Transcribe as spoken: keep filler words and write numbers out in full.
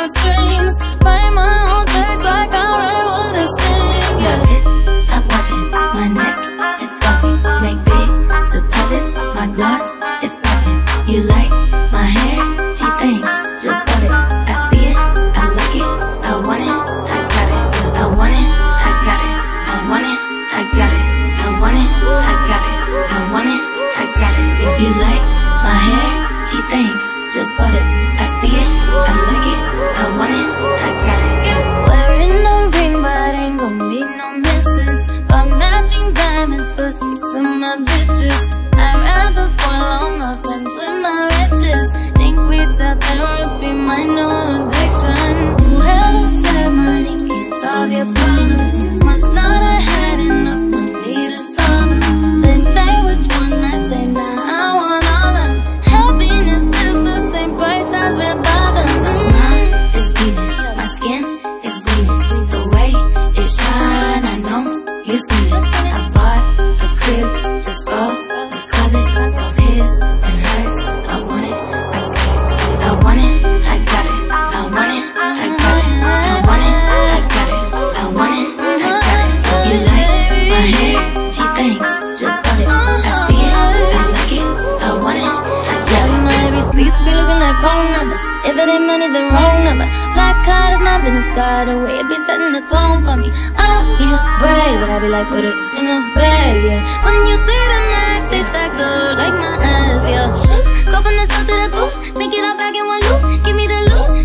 heartstrings. Write my own text like I write what I sing. Yeah. Wrist, stop watching. My neck is flossy. Make big deposits. My gloss is popping. You like my hair? She thinks, just bought it. I see it, I like it, I want it, I got it. I want it, I got it. I want it, I got it. I want it, I got it. I want it, I got it. If you like my hair, she thinks, just bought it. I see it, I like it, I want it, I got it. Wearing no ring, but ain't gon' be no misses. But matching diamonds for six of my bitches. I'd rather spoil all my friends with my riches. Think without therapy, my new addiction. Whoever said money can solve your problems must not have had enough money to solve them. They say which one, I say nah, I want all of them. Happiness is the same price as red bottoms. My smile is beaming, my skin is gleaming. The way it shine, I know you see it. I bought a crib just for the closet of his and hers. I want it, I got it. I want it, I got it. I want it, I got it. I want it, I got it. I want it, I got it. You like my hair? She thinks, just bought it. I see it, I like it. I want it, I got it. My receipts be looking like phone numbers. If it ain't money, then wrong number. Black card is my business card. The way it be setting the tone for me. I don't need a brag, but I be like, put it in the bag, yeah. When you see the max, they stacked up like my ass, yeah. Go from the south to the booth, make it all back in one loop. Give me the loot.